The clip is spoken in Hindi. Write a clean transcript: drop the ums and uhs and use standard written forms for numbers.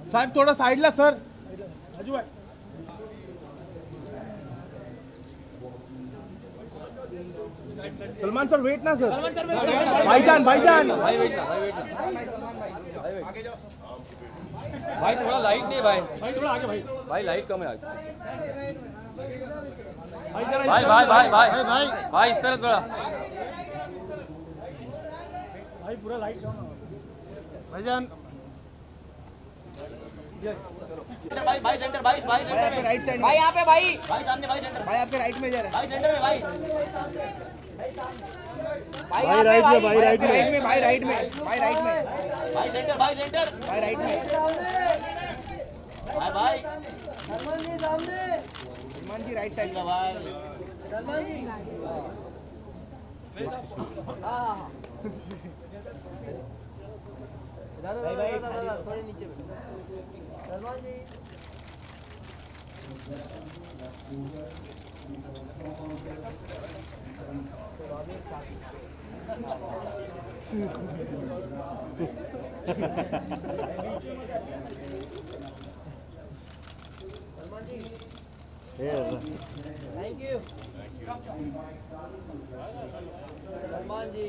साहेब थोड़ा साइडला सर. राजू भाई. सलमान सर वेट ना सर. भाईजान भाईजान. भाई थोड़ा लाइट नहीं भाई. भाई थोड़ा आगे भाई. भाई लाइट कम है आज. भाई जरा भाई भाई भाई भाई भाई इस तरह थोड़ा. भाई पूरा लाइट डाउन. भाईजान भाई भाई सेंटर भाई भाई सेंटर राइट साइड. भाई यहाँ पे भाई. भाई सामने भाई सेंटर भाई आपके राइट में जा रहा है. भाई सेंटर में भाई भाई यहाँ पे भाई. भाई राइट में. भाई राइट में. भाई राइट में. भाई सेंटर भाई सेंटर भाई राइट में. भाई भाई सलमान जी राइट साइड. भाई थोड़े नीचे Salman ji. Thank you Salman ji.